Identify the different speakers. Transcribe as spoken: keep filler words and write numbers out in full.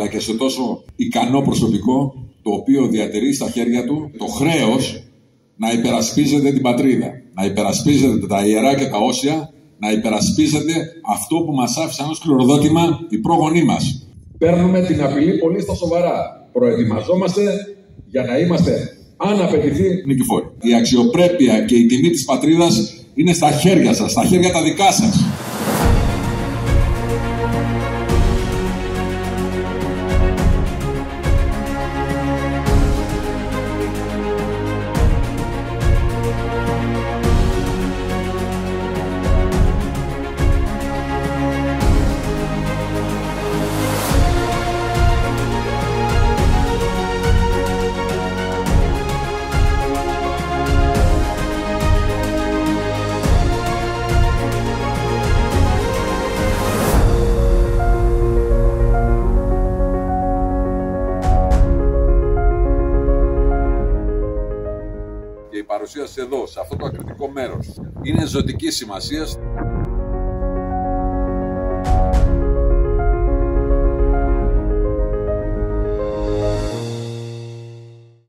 Speaker 1: και σε τόσο ικανό προσωπικό, το οποίο διατηρεί στα χέρια του το χρέος να υπερασπίζεται την πατρίδα, να υπερασπίζεται τα ιερά και τα όσια, να υπερασπίζεται αυτό που μας άφησαν ως κληροδότημα οι πρόγονοί μας. Παίρνουμε την απειλή πολύ στα σοβαρά. Προετοιμαζόμαστε για να είμαστε, αν απαιτηθεί, νικηφόροι. Η αξιοπρέπεια και η τιμή της πατρίδας είναι στα χέρια σας, στα χέρια τα δικά σας. Η παρουσία σας εδώ, σε αυτό το ακριτικό μέρος, είναι ζωτικής σημασίας.